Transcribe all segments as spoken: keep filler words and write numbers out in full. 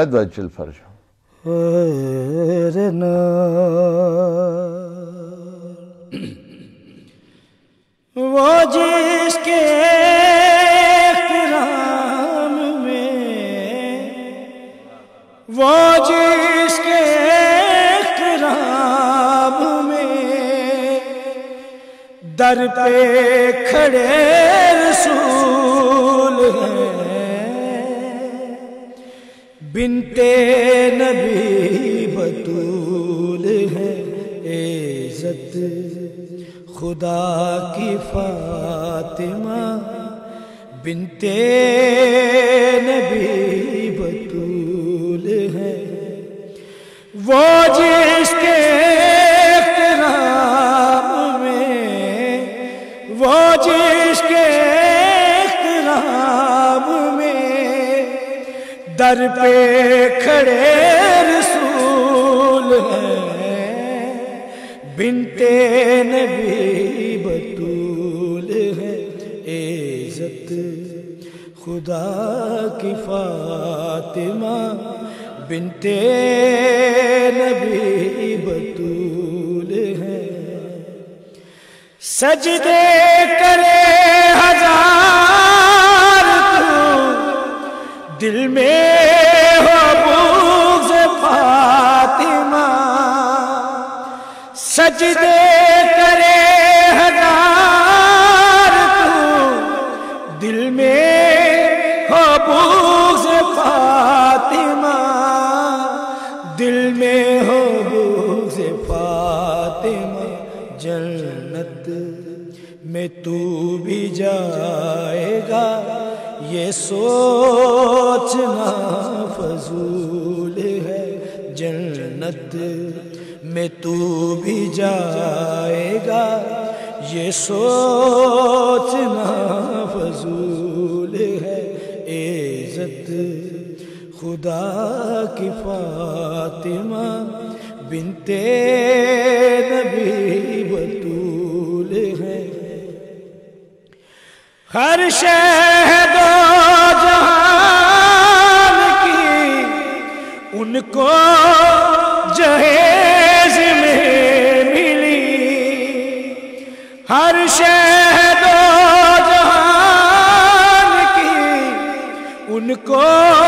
وجل فرجہ وہ جس کے احترام میں، وہ جس کے احترام میں در پہ کھڑے رسول ہیں، بنتے نبی بطول ہے، عزت خدا کی فاطمہ بنتے نبی بطول ہے، وہ جس کے احترام میں، وہ جس کے احترام میں در پہ کھڑے رسول ہیں، بنتے نبی بطول ہے، عزت خدا کی فاطمہ بنتے نبی بطول ہے، سجدے کرے ہزار تو دل میں ہو بغض فاطمہ، سجدے کرے ہزار تو دل میں ہو بغض فاطمہ، دل میں ہو بغض فاطمہ، جنت میں تو بھی جائے گا یہ سوچنا فضول ہے، جنت میں تو بھی جائے گا یہ سوچنا فضول ہے، عزت خدا کی فاطمہ بنتے نبی بطول ہے، ہر شہد و جہان کی ان کو جہیز میں ملی، ہر شہد و جہان کی ان کو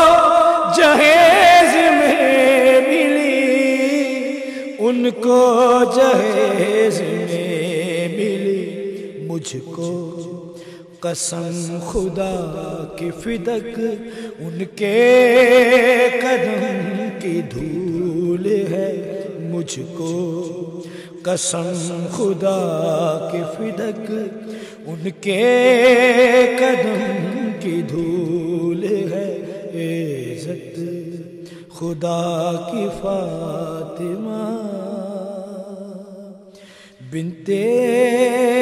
جہیز میں ملی، ان کو جہیز میں ملی، مجھ کو قسم خدا کی فدق ان کے قدم کی دھول ہے، مجھ کو قسم خدا کی فدق ان کے قدم کی دھول ہے، عزت خدا کی فاطمہ بنتے